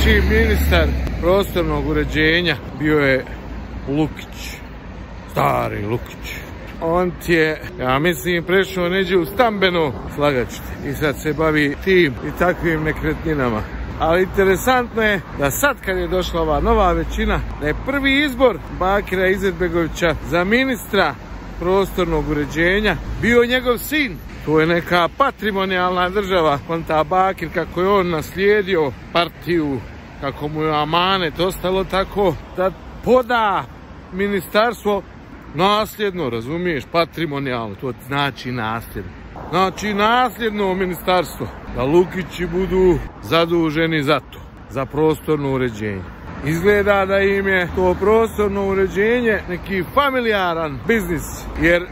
Sljedeći ministar prostornog uređenja bio je Lukić, stari Lukić. On ti je, ja mislim, prešao neđe u stambeno, slagaćete, i sad se bavi tim i takvim nekretninama. Ali interesantno je da sad kad je došla ova nova većina, da je prvi izbor Bakira Izetbegovića za ministra prostornog uređenja bio njegov sin. To je neka patrimonijalna država, konta Bakir, kako je on naslijedio partiju, kako mu je amanet ostalo, tako da poda ministarstvo nasljedno, razumiješ, patrimonijalno, to znači nasljedno. Znači nasljedno ministarstvo, da Lukići budu zaduženi za to, za prostorno uređenje. Izgleda da im je to prostorno uređenje neki familijaran biznis, jer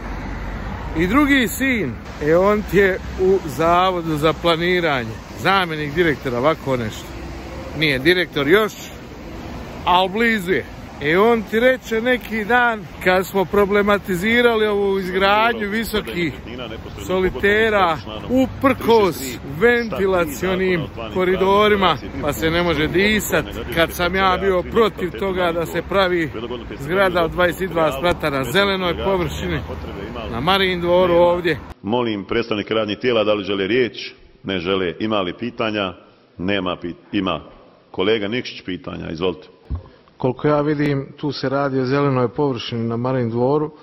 i drugi sin, on ti je u Zavodu za planiranje, zamjenik direktora, ovako nešto. Nije direktor još, ali blizu je. On ti reče neki dan, kad smo problematizirali ovu izgradnju visokih solitera uprkos ventilacionim koridorima, pa se ne može disat, kad sam ja bio protiv toga da se pravi zgrada od 22 sprata na zelenoj površini, na Marijin dvoru ovdje. Molim predstavnike radnih tijela da li žele riječ, ne žele. Ima li pitanja? Nema pitanja. Ima. Kolega Nikšić pitanja, izvolite. Koliko ja vidim, tu se radi o zelenoj površini na Marijin dvoru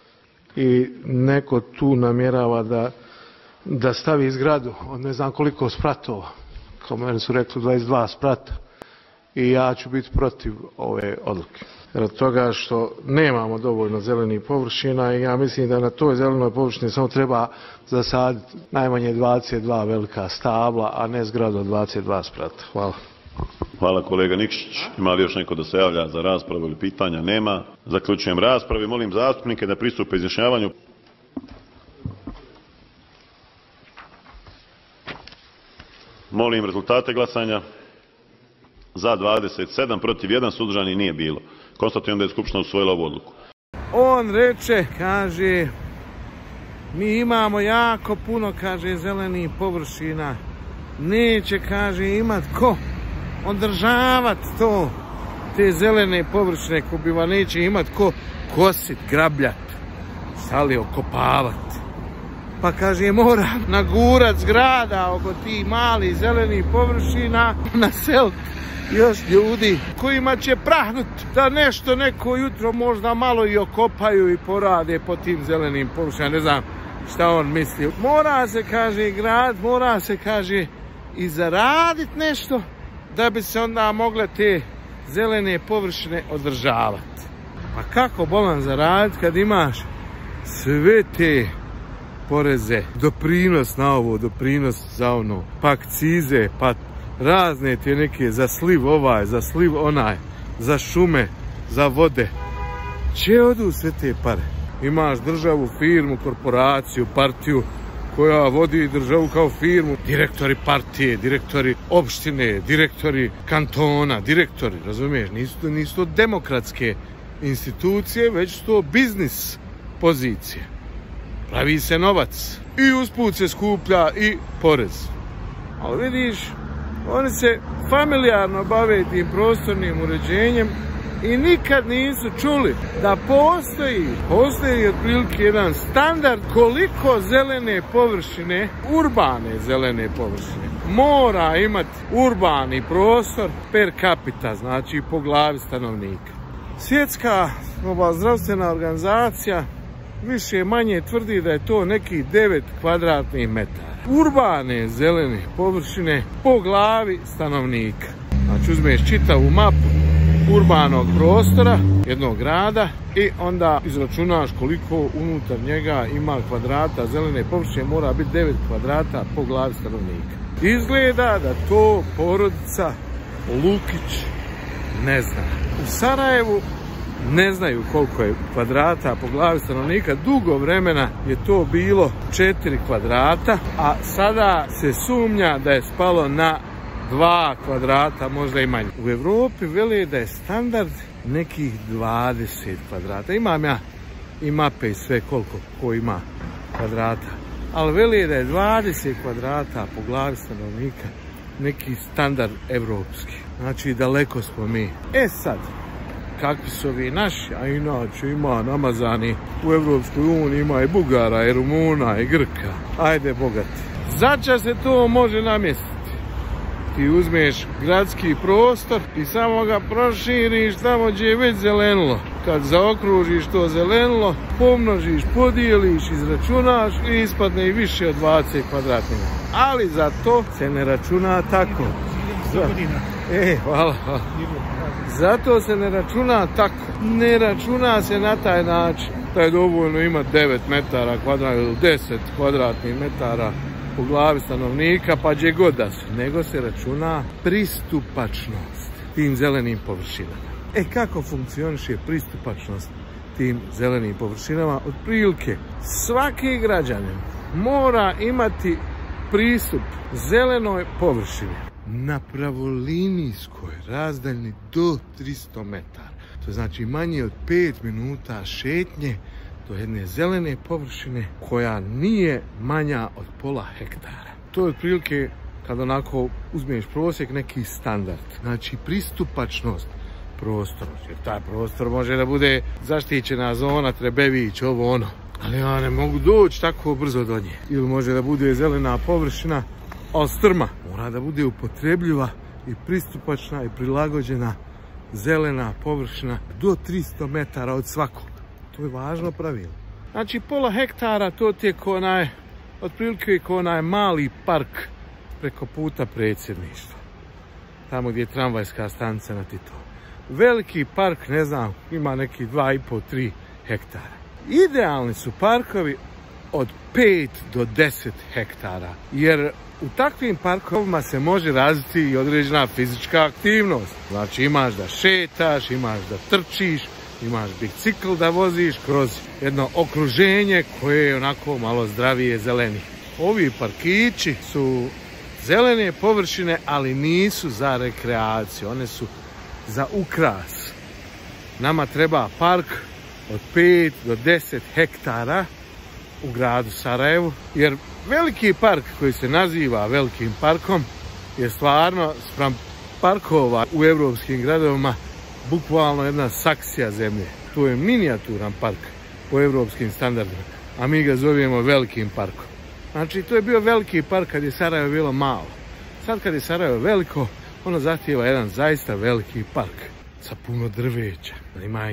i neko tu namjerava da stavi zgradu od ne znam koliko spratova. Kao meni su rekli 22 sprata i ja ću biti protiv ove odluke. Jer toga što nemamo dovoljno zelenih površina i ja mislim da na toj zelenoj površini samo treba zasaditi najmanje 22 velika stabla, a ne zgradu od 22 sprata. Hvala. Hvala kolega Nikšić. Ima li još neko da se javlja za raspravu ili pitanja? Nema. Zaključujem raspravu i molim zastupnike da pristupe izjašnjavanju. Molim rezultate glasanja. Za 27, protiv 1, suzdržani nije bilo. Konstatujem da je Skupština usvojila ovu odluku. On reče, kaže, mi imamo jako puno, kaže, zelenih površina. Neće, kaže, imat ko održavat to, te zelene površine, kubiva neće imat ko kosit, grabljat, stali okopavat. Pa kaže, mora nagurat zgrada oko tih malih zelenih površina, naselit još ljudi kojima će prahnut da nešto neko jutro možda malo i okopaju i porade po tim zelenim površinama. Ne znam šta on misli. Mora se, kaže, grad, mora se, kaže, i zaradit nešto da bi se onda mogle te zelene površine održavati. Pa kako bolan zaraditi kad imaš sve te poreze, doprinos na ovo, doprinos za ono, pa akcize, pa razne te neke za sliv ovaj, za sliv onaj, za šume, za vode. Če odu sve te pare? Imaš državu, firmu, korporaciju, partiju koja vodi državu kao firmu, direktori partije, direktori opštine, direktori kantona, direktori, razumiješ, nisu to demokratske institucije, već to biznis pozicije. Pravi se novac i usput se skuplja i porez. Ali vidiš, oni se familijarno bave tim prostornim uređenjem i nikad nisu čuli da postoji otprilike jedan standard koliko zelene površine, urbane zelene površine, mora imati urbani prostor per capita, znači po glavi stanovnika. Svjetska zdravstvena organizacija više manje tvrdi da je to neki 9 kvadratnih metara. Urbane zelene površine po glavi stanovnika. Znači uzmeš čitavu mapu urbanog prostora jednog grada i onda izračunaš koliko unutar njega ima kvadrata zelene površine, mora biti 9 kvadrata po glavi stanovnika. Izgleda da to porodica Lukić ne zna. U Sarajevu ne znaju koliko je kvadrata po glavi stanovnika, dugo vremena je to bilo 4 kvadrata, a sada se sumnja da je spalo na 2 kvadrata, možda i manje. U Evropi veli da je standard nekih 20 kvadrata. Imam ja i mape i sve koliko ko ima kvadrata. Ali veli da je 20 kvadrata po glavi stanovnika neki standard evropski. Znači daleko smo mi. Sad, kakvi su ovi naši, a inače ima namazani u Evropskoj uniji, ima i Bugara, i Rumuna, i Grka. Ajde bogati. Začas se to može namjestiti. Ti uzmeš gradski prostor i samo ga proširiš tamo gdje je već zelenilo. Kad zaokružiš to zelenilo, pomnožiš, podijeliš, izračunaš i ispadne i više od 20 kvadratnih. Ali za to se ne računa tako. Hvala. Zato se ne računa tako. Ne računa se na taj način. Da je dovoljno ima 9 metara kvadratnih ili 10 kvadratnih metara po glavi stanovnika, pa gdje god da se. Nego se računa pristupačnost tim zelenim površinama. Kako funkcioniše pristupačnost tim zelenim površinama? Otprilike, svaki građanin mora imati pristup zelenoj površini na pravolinijskoj razdaljini do 300 metara. To znači manje od 5 minuta šetnje do jedne zelene površine koja nije manja od pola hektara. To je otprilike, kad onako uzmeš prosjek, neki standard. Znači pristupačnost prostoru. Jer taj prostor može da bude zaštićena zona, Trebević, ovo ono. Ali ja ne mogu doći tako brzo do nje. Ili može da bude zelena površina, ali strma. Mora da bude upotrebljiva i pristupačna i prilagođena zelena površina do 300 metara od svakog. To je važno pravilo. Znači pola hektara to ti je otprilike ko onaj mali park preko puta predsjedništva. Tamo gdje je tramvajska stanica na Titovu. Veliki park, ne znam, ima neki 2,5-3 hektara. Idealni su parkovi od 5 do 10 hektara. Jer u takvim parkovima se može razviti i određena fizička aktivnost. Znači imaš da šetaš, imaš da trčiš, imaš bicikl da voziš kroz jedno okruženje koje je onako malo zdravije zeleni. Ovi parkići su zelene površine, ali nisu za rekreaciju, one su za ukras. Nama treba park od 5 do 10 hektara u gradu Sarajevu, jer veliki park koji se naziva velikim parkom je stvarno spram parkova u evropskim gradovima bukvalno jedna saksija zemlje. To je minijaturan park po evropskim standardima, a mi ga zovemo velikim parkom. Znači, to je bio veliki park kad je Sarajevo bilo malo. Sad kad je Sarajevo veliko, ono zahtijeva jedan zaista veliki park sa puno drveća. Ima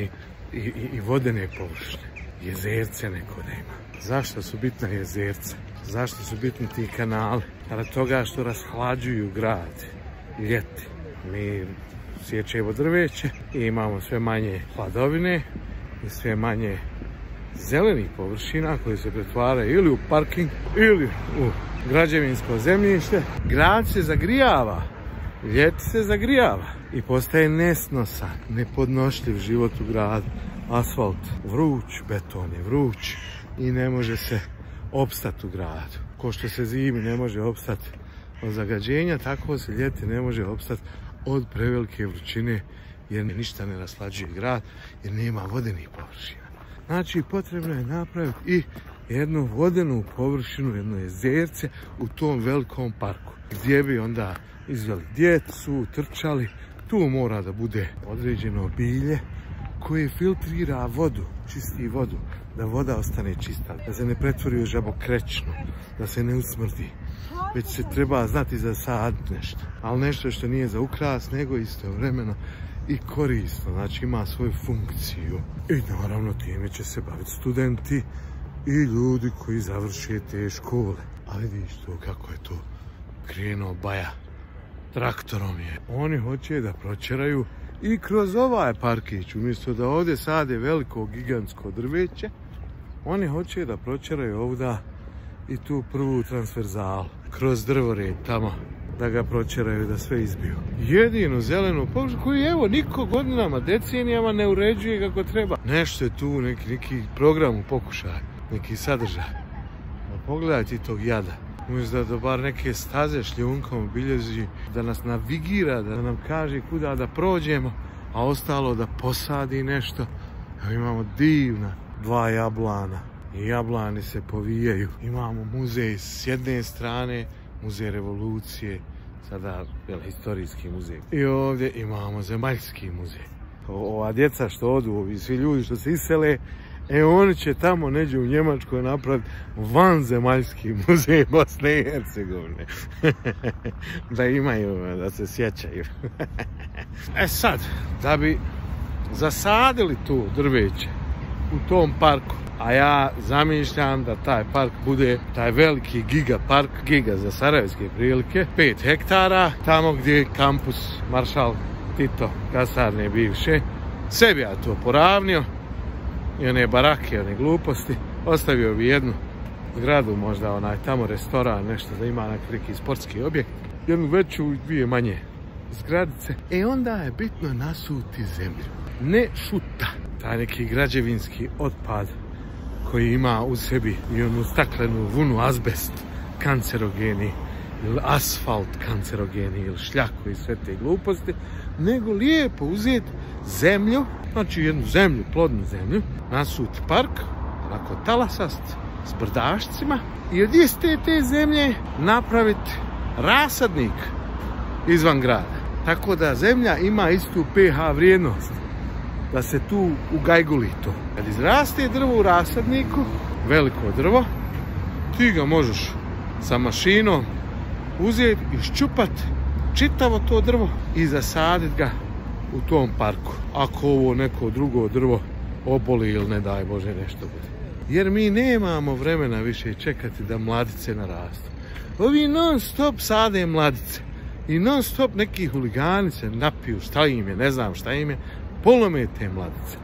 i vodene površine, jezerce neko da ima. Zašto su bitna jezerca? Zašto su bitni ti kanali? Radi toga što rashlađuju grad ljeti. Mi sjećemo drveće i imamo sve manje hladovine i sve manje zelenih površina koje se pretvaraju ili u parking ili u građevinsko zemljište. Grad se zagrijava, ljeti se zagrijava i postaje nesnosan, nepodnošljiv život u gradu. Asfalt vruć, beton je vruć i ne može se opstati u gradu. Ko što se zimi ne može opstati od zagađenja, tako se ljeti ne može opstati od prevelike vrućine jer ništa ne raslađuje grad jer nema vodenih površina. Znači potrebno je napraviti i jednu vodenu površinu, jedno jezerce u tom velikom parku gdje bi onda izveli djecu, trčali. Tu mora da bude određeno bilje koje filtrira vodu, čisti vodu, da voda ostane čista, da se ne pretvori u žabokrećnu, da se ne usmrdi. Već se treba znati zasaditi nešto, ali nešto što nije za ukras, nego istovremeno i korisno, znači ima svoju funkciju. I naravno time će se baviti studenti i ljudi koji završe te škole. A vidiš to kako je to krenuo Baja, traktorom je. Oni hoće da pročeraju i kroz ovaj parkić, umjesto da ovdje sade veliko gigantsko drveće, oni hoće da pročeraju ovdje i tu prvu transverzalu kroz drvored tamo, da ga pročeraju, da sve izbiju. Jedinu zelenu površinu koju evo niko godinama, decenijama ne uređuje kako treba. Nešto je tu, neki program u pokušaju, neki sadržaj. Pogledaj ti tog jada. Umjesto da bar neke staze šljunkom obilježi, da nas navigira, da nam kaže kuda da prođemo, a ostalo da posadi nešto. Evo imamo divna 2 jablana i jablani se povijaju. Imamo muzej s jedne strane, muzej revolucije, sada historijski muzej. I ovdje imamo zemaljski muzej. Ova djeca što odu, ovi svi ljudi što se isele, oni će tamo neđe u Njemačkoj napraviti vanzemaljski muzej Bosne i Hercegovine. Da imaju, da se sjećaju. Sad, da bi zasadili tu drveće u tom parku, a ja zamišljam da taj park bude taj veliki giga park, giga za sarajevske prilike, 5 hektara, tamo gdje je kampus Maršal Tito, kasarne bivše. Sve bi ja to poravnio i one barake, one gluposti. Ostavio bi jednu zgradu, možda onaj tamo restoran, nešto da ima neki sportski objekt, jednu veću i 2 manje zgradice. Onda je bitno nasuti zemlju, ne šuta, taj neki građevinski otpad koji ima u sebi i onu staklenu vunu, azbest kancerogeni ili asfalt kancerogeni ili šljaku i sve te gluposti, nego lijepo uzeti zemlju, znači jednu zemlju, plodnu zemlju, nasuti park, onako talasast, s brdašcima i od iste te zemlje napraviti rasadnik izvan grada. Tako da zemlja ima istu pH vrijednost, da se tu ugajguli to. Kad izraste drvo u rasadniku, veliko drvo, ti ga možeš sa mašinom uzeti i ščupati čitavo to drvo i zasaditi ga u tom parku. Ako ovo neko drugo drvo oboli ili ne daj Bože nešto bude. Jer mi nemamo vremena više čekati da mladice narastu. Ovi non stop sade mladice i non stop neki huligani se napiju, šta im je, ne znam šta im je, polome te mladice.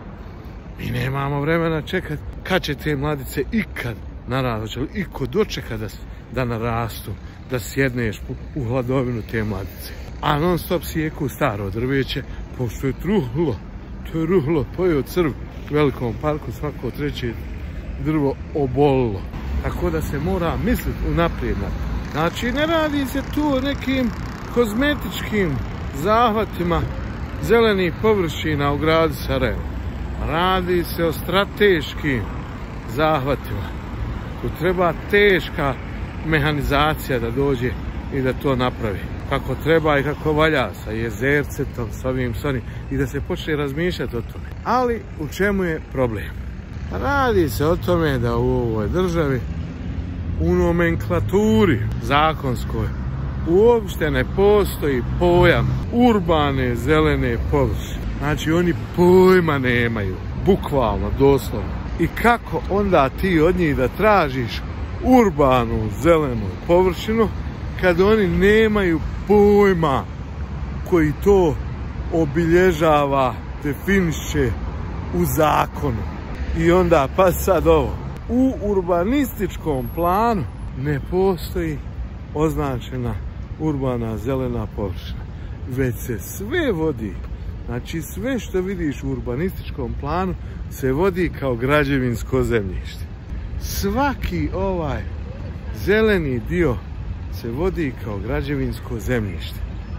Mi nemamo vremena čekati kad će te mladice ikad narastu, iko dočeka da narastu, da sjedneš u hladovinu te mladice. A non stop sijeku staro drveće, pošto je truhlo, to je ruhlo, pojeo crv u velikom parku, svako treće drvo obolilo. Tako da se mora misliti unaprijed. Znači ne radi se tu o nekim kozmetičkim zahvatima zelenih površina u gradu Sarajevo. Radi se o strateškim zahvatima. Tu treba teška mehanizacija da dođe i da to napravi kako treba i kako valja, sa jezercetom, s ovim, i da se počne razmišljati o tome. Ali u čemu je problem? Radi se o tome da u ovoj državi, u nomenklaturi zakonskoj, uopšte ne postoji pojam urbane zelene površine. Znači oni pojma nemaju, bukvalno, doslovno. I kako onda ti od njih da tražiš urbanu zelenu površinu kad oni nemaju pojma koji to obilježava, definiše u zakonu. I onda pa sad ovo, u urbanističkom planu ne postoji označena urbana zelena površina, već se sve vodi, znači sve što vidiš u urbanističkom planu se vodi kao građevinsko zemljište. Svaki ovaj zeleni dio se vodi kao građevinsko zemljište.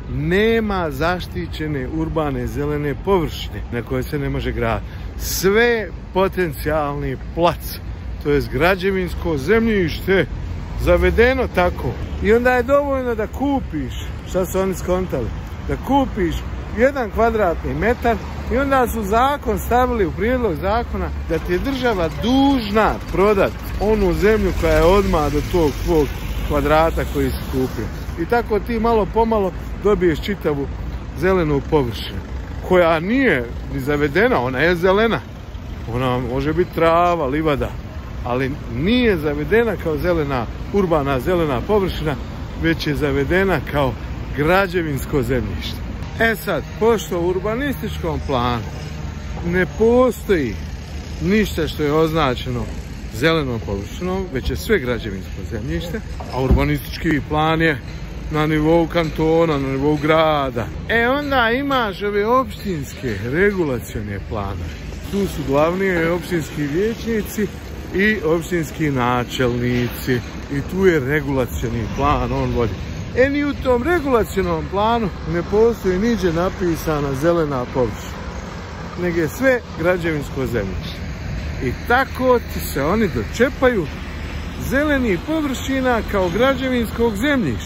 Nema zaštićene urbane zelene površine na koje se ne može graditi. Sve potencijalni plac, to je građevinsko zemljište, zavedeno tako. I onda je dovoljno da kupiš, šta su oni skontali, da kupiš 1 kvadratni metar i onda su zakon stavili u prijedlog zakona da ti je država dužna prodati onu zemlju koja je odmah do tog tvog kvadrata koji si kupio. I tako ti malo pomalo dobiješ čitavu zelenu površinu koja nije ni zavedena, ona je zelena. Ona može biti trava, livada, ali nije zavedena kao zelena, urbana zelena površina, već je zavedena kao građevinsko zemljište. Sad, pošto u urbanističkom planu ne postoji ništa što je označeno zelenom površinom, već je sve građevinsko zemljište, a urbanistički plan je na nivou kantona, na nivou grada. Onda imaš ove opštinske regulacione planove. Tu su glavni opštinski vijećnici i opštinski načelnici. I tu je regulacioni plan, on vodi. Ni u tom regulacionom planu ne postoji niđe napisana zelena površina, nego je sve građevinsko zemljište. I tako ti se oni dočepaju zelenih površina kao građevinskog zemljišta.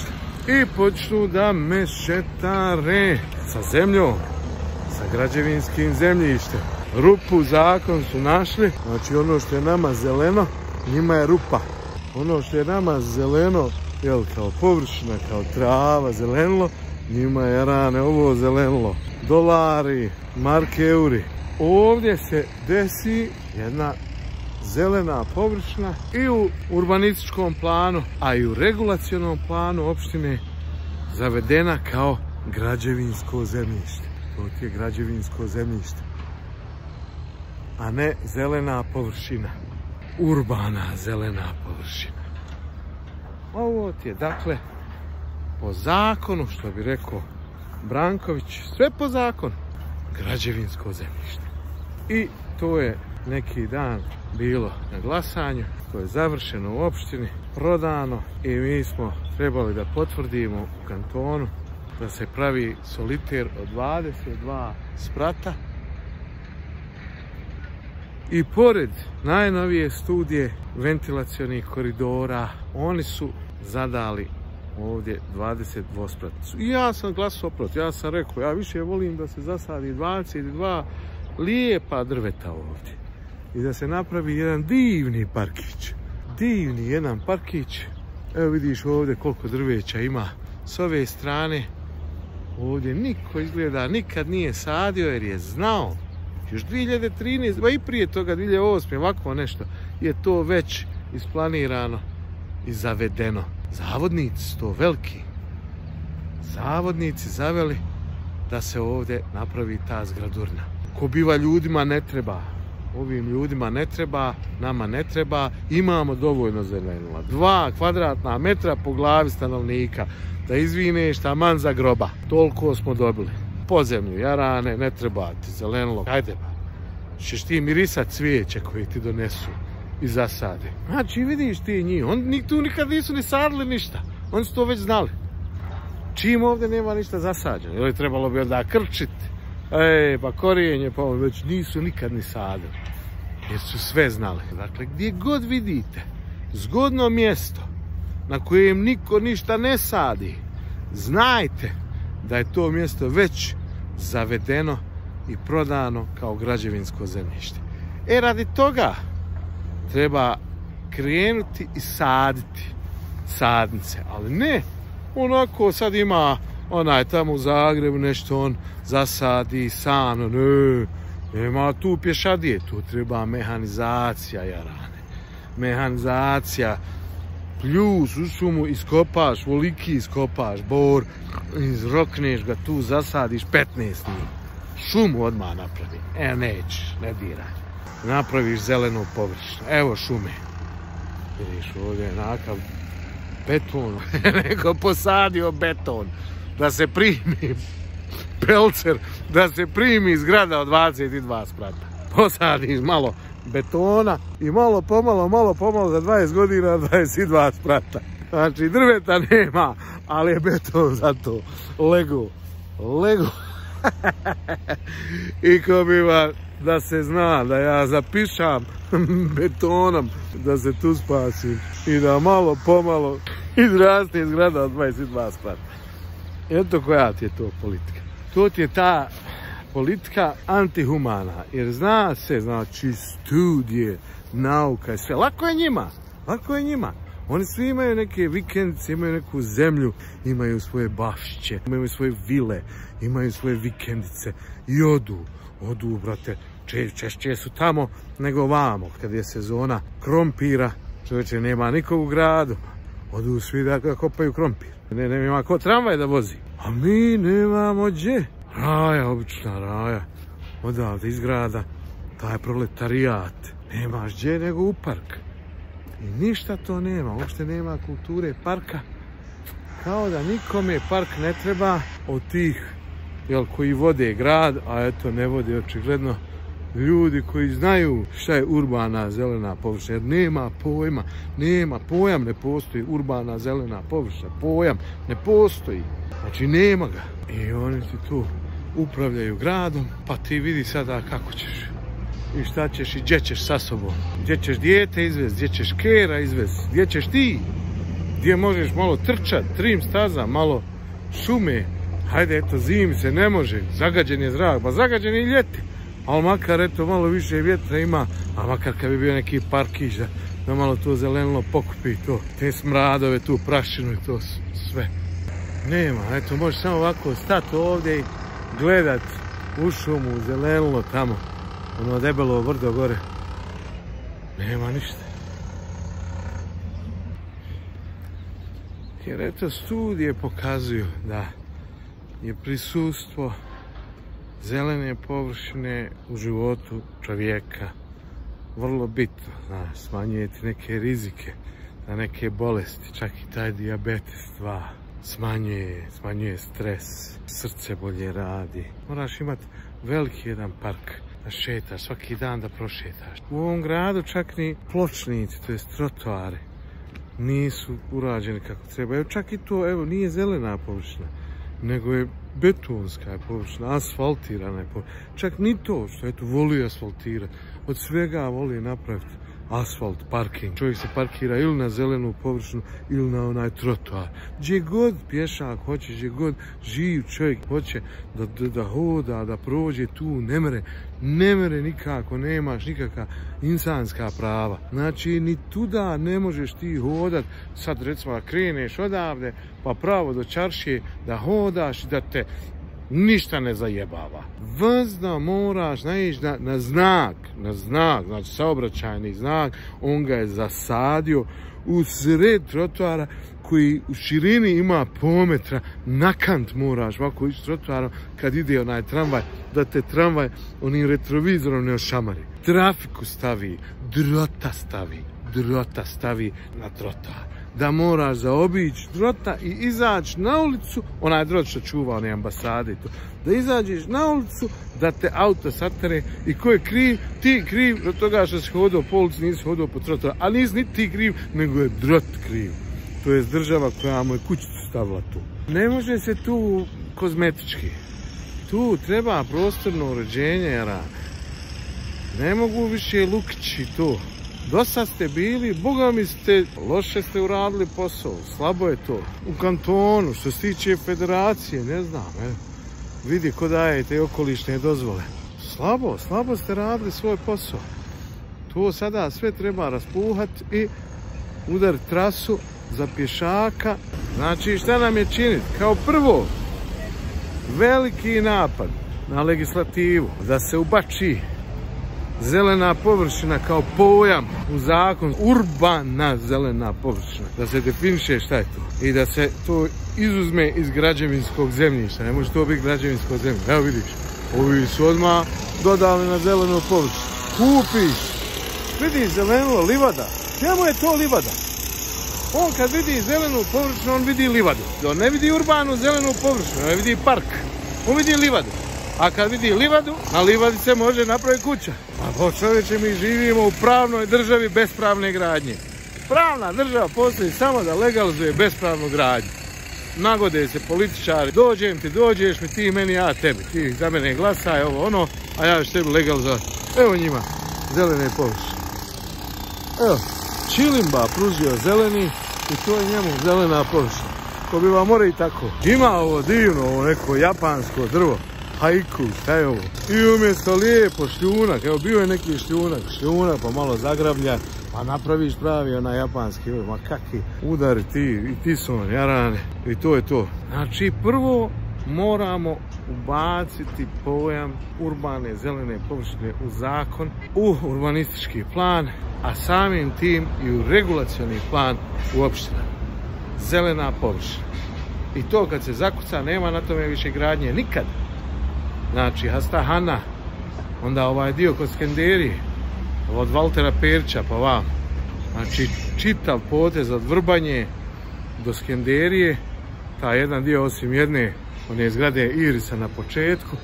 i počnu da mešetare sa zemljom, sa građevinskim zemljištem. Rupu zakon su našli, znači ono što je nama zeleno, njima je rupa. Ono što je nama zeleno, jel, kao površina, kao trava, zelenilo, njima je rane ovo zelenilo. Dolari, marke, euri. Ovdje se desi jedna zelena površina i u urbanističkom planu, a i u regulacionom planu opštine zavedena kao građevinsko zemljište. To je građevinsko zemljište, a ne zelena površina. Urbana zelena površina. Ovo ti je, dakle, po zakonu, što bi rekao Branković, sve po zakonu, građevinsko zemljište. I to je neki dan bilo na glasanju, to je završeno u opštini, prodano i mi smo trebali da potvrdimo u kantonu da se pravi soliter od 22 sprata. I pored najnovije studije ventilacionih koridora, oni su zadali ovdje 22 spraticu. I ja sam glasao protiv, ja sam rekao, ja više volim da se zasadi 22 lijepa drveta ovdje. I da se napravi jedan divni parkić. Divni jedan parkić. Evo vidiš ovdje koliko drveća ima s ove strane. Ovdje niko izgleda nikad nije sadio jer je znao. Još 2013, pa i prije toga 2008, ovako nešto, je to već isplanirano i zavedeno. Zavodnici su to veliki. Zavodnici zaveli da se ovdje napravi ta zgradurna. Ko biva ljudima ne treba. Ovim ljudima ne treba, nama ne treba, imamo dovoljno zelenila. 2 kvadratna metra po glavi stanovnika, da izvineš taman za groba. Toliko smo dobili. Po zemlju, jarane, ne treba ti zelenilo. Hajde ba, ćeš ti mirisat cvijeće koji ti donesu i zasade. Znači vidiš ti njih, oni tu nikad nisu ni sadili ništa, oni su to već znali. Čim ovdje nema ništa zasađeno, ili trebalo bi onda krčiti. Pa korijenje, pa već nisu nikad ni sadili, jer su sve znali. Dakle, gdje god vidite zgodno mjesto na kojem niko ništa ne sadi, znajte da je to mjesto već zavedeno i prodano kao građevinsko zemljište. Radi toga treba krenuti i saditi sadnice, ali ne onako sad ima onaj tamo u Zagrebu nešto on zasadi sano, ne, nema tu pješadije, tu treba mehanizacija, jarane. Mehanizacija, pljus u šumu iskopaš, voliki iskopaš, bor, izrokneš ga tu, zasadiš 15 njih. Šumu odmah napravi, nećeš, ne diraj. Napraviš zelenu površinu, evo šume. Vidiš ovdje nakav beton, neko posadio beton, da se primi pelcer, da se primi zgrada od 22 sprata. Posadiš malo betona i malo pomalo za 20 godina 22 sprata. Znači drveta nema, ali je beton za to. Lego. I ko biva da se zna da ja zapišam betonom da se tu spasim i da malo pomalo izraste zgrada od 22 sprata. Eto koja ti je to politika. To ti je ta politika antihumana, jer zna se, znači studije, nauka i sve. Lako je njima. Oni svi imaju neke vikendice, imaju neku zemlju, imaju svoje bašće, imaju svoje vile, imaju svoje vikendice i odu, brate, češće su tamo nego vamo. Kad je sezona krompira, čovječe, nema nikog u gradu, odu svi da kopaju krompir. Nema ko tramvaj da vozi. A mi nemamo gdje. Raja, obična raja. Odavde iz grada, taj proletarijat. Nemaš gdje nego u park. I ništa to nema, uopšte nema kulture parka. Kao da nikome park ne treba od tih koji vode grad, a eto ne vode očigledno ljudi koji znaju šta je urbana zelena površina, jer nema pojam, ne postoji urbana zelena površina, pojam ne postoji, znači nema ga. I oni ti tu upravljaju gradom, pa ti vidi sada kako ćeš i šta ćeš i gdje ćeš sa sobom, gdje ćeš dijete izvesti, gdje ćeš kera izvesti, gdje ćeš ti, gdje možeš malo trčat, trim staza, malo šume. Hajde, eto, zimi se ne može, zagađen je zrak, pa zagađen je i ljeti. Ali makar, eto, malo više vjetra ima, a makar kad bi bio neki parkić, da malo to zelenilo pokupi to, te smradove, tu prašinu i to sve. Nema, eto, možeš samo ovako stati ovdje i gledat u šumu, zelenilo tamo, ono debelo brdo gore. Nema ništa. Jer eto, studije pokazuju da je prisustvo zelene površine u životu čovjeka vrlo bitno. Znaš, smanjuje ti neke rizike na neke bolesti, čak i taj dijabetes 2. Smanjuje stres, srce bolje radi. Moraš imati veliki jedan park da šetaš, svaki dan da prošetaš. U ovom gradu čak ni pločnici, to jest trotoari, nisu urađeni kako treba. Evo čak i to, evo, nije zelena površina, nego je betonska površina, asfaltirana je površina. Čak ni to što, eto, voli asfaltirati. Od svega voli napraviti asfalt, parking. Čovjek se parkira ili na zelenu površinu ili na onaj trotoar. Gdje god pješak hoće, gdje god živ čovjek hoće da hoda, da prođe tu, ne mere nikako, nemaš nikakva insanska prava. Znači, ni tuda ne možeš ti hodat, sad recimo kreneš odavde, pa pravo do čaršije, da hodaš i da te ništa ne zajebava. Vazda moraš naići na znak, znači saobraćajni znak, on ga je zasadio u sred trotoara koji u širini ima pol metra, nakant moraš ovako ići trotoarom kad ide onaj tramvaj, da te tramvaj onim retrovizorom ne ošamari. Trafiku stavi, drota stavi na trotoar. Da moraš zaobići drota i izaći na ulicu, onaj drot što čuva one ambasade i to, da izađeš na ulicu, da te auto satare i ko je kriv? Ti kriv od toga što si hodao po ulici, nisi hodao po trotoru, ali nisi ni ti kriv, nego je drot kriv. To je država koja mu je kućicu stavila tu. Ne može se tu kozmetički. Tu treba prostorno uređenje, jer ne mogu više Lukići to. Dosad ste bili, boga mi loše ste uradili posao, slabo je to. U kantonu, što se tiče federacije, ne znam, vidi ko daje te okolišne dozvole. Slabo ste radili svoj posao. To sada sve treba raspuhati i udariti trasu za pješaka. Znači, šta nam je činiti? Kao prvo, veliki napad na legislativu da se ubači zelena površina kao pojam u zakon, urbana zelena površina, da se definiše šta je to i da se to izuzme iz građevinskog zemljišta. Ne može to biti građevinsko zemljište. Evo vidiš, ovi su odmah dodali na zelenu površinu. Kupiš, vidiš zelenu livada, njemu je to livada. On kad vidi zelenu površinu, on vidi livadu. On ne vidi urbanu zelenu površinu, on ne vidi park, on vidi livadu. A kad vidi livadu, na livadi se može napraviti kuća. A po čovječe, mi živimo u pravnoj državi bespravne gradnje. Pravna država postoji samo da legalizuje bespravnu gradnju. Nagode se političari, dođeš mi, ti meni, ja tebi. Ti za mene glasaj, ovo ono, a ja ću tebi legalizovati. Evo njima, zelene površine. Evo, Čilimba pružio zeleni i to je njemu zelena površina. Ko bi vam more i tako. Ima ovo divno, ovo neko japansko drvo. Haiku, šta je ovo? I umjesto lijepo šljunak, evo bio je neki šljunak pa malo zagrablja, pa napraviš pravi onaj japanski, ma kakvi udari ti su on, jarane, i to je to. Znači prvo moramo ubaciti pojam urbane zelene površine u zakon, u urbanistički plan, a samim tim i u regulacioni plan u opština. Zelena površina. I to kad se zakuca, nema na tome više gradnje nikad. Znači, Hastahana, onda ovaj dio kod Skenderije, od Valtera Perića pa vam. Znači, čitav potez od Vrbanje do Skenderije, taj jedan dio osim jedne, one zgrade Irisa na početku,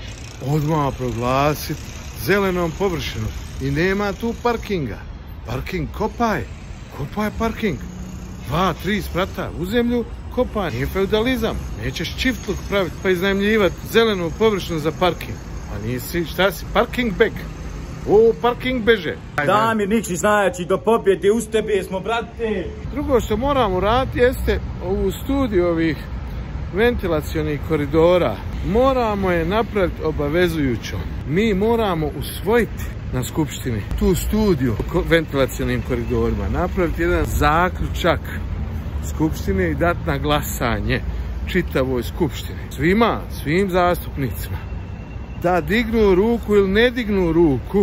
odmah proglasiti zelenom površinom. I nema tu parkinga. Parking kopaj parking. 2-3 sprata u zemlju, kopaj, nije feudalizam. Nećeš čiftluk praviti pa iznajmljivati zelenu površinu za parking. Pa nisi, šta si, parking bag. O, parking beže. Damir Nikšić, znači do pobjede uz tebe smo, brate. Drugo što moramo raditi jeste ovu studiju ovih ventilacionih koridora. Moramo je napraviti obavezujućom. Mi moramo usvojiti na skupštini tu studiju o ventilacionim koridorima. Napraviti jedan zaključak skupštine i dati na glasanje čitavoj skupštini. Svim zastupnicima. Da dignu ruku ili ne dignu ruku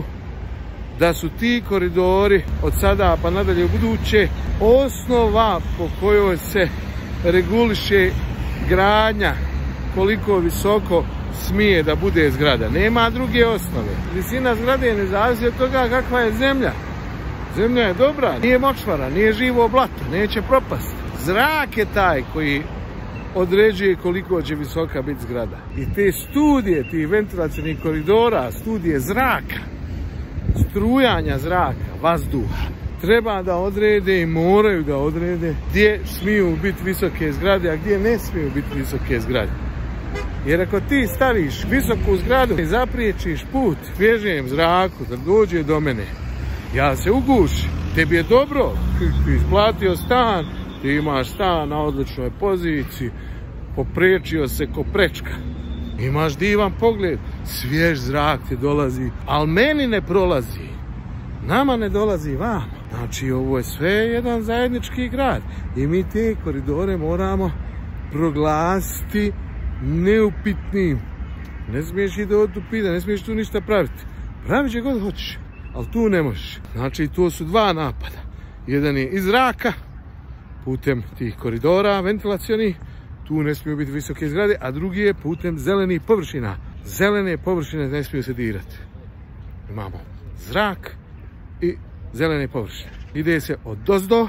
da su ti koridori od sada pa nadalje u buduće osnova po kojoj se reguliše gradnja, koliko visoko smije da bude zgrada. Nema druge osnove. Visina zgrade ne zavisi od toga kakva je zemlja. Zemlja je dobra, nije močvara, nije živo blato, neće propasti. Zrak je taj koji određuje koliko će visoka biti zgrada. I te studije, tih ventilacionih koridora, studije zraka, strujanja zraka, vazduha, treba da odrede i moraju da odrede gdje smiju biti visoke zgrade, a gdje ne smiju biti visoke zgrade. Jer ako ti staviš visoku zgradu i zapriječiš put svježem zraku da dođe do mene, ja se ugušim, tebi je dobro, ti isplatio stan, ti imaš stan na odličnoj poziciji, popriječio se ko prečka, imaš divan pogled, svjež zrak ti dolazi, ali meni ne prolazi, nama ne dolazi vama. Znači ovo je sve jedan zajednički grad i mi te koridore moramo proglasiti neupitnim. Ne smiješ i da odupida, ne smiješ tu ništa praviti. Pravi će god hoćeš, ali tu ne možeš. Znači to su dva napada. Jedan je iz zraka, putem tih koridora ventilacionih, tu ne smiju biti visoke zgrade, a drugi je putem zelenih površina. Zelene površine ne smiju se dirati. Imamo zrak i zelene površine. Ide se odozdo,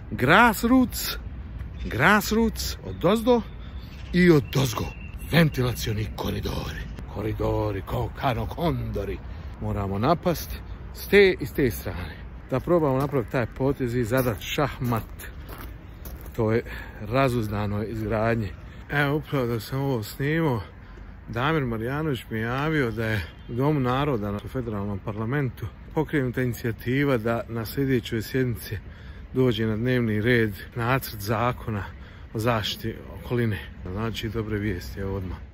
grassroots, odozdo i odozgo. Ventilacioni koridori, kao kanokondori. Moramo napasti s te i s te strane. Da probamo napraviti taj potez i zadat šahmat. To je razuznano izgradnje. Evo, upravo da sam ovo snimao, Damir Marjanović mi je javio da je u Domu naroda na federalnom parlamentu pokrenuta inicijativa da na sljedećoj sjednici dođe na dnevni red nacrt zakona o zaštiti okoline. Znači, dobre vijesti, evo odmah.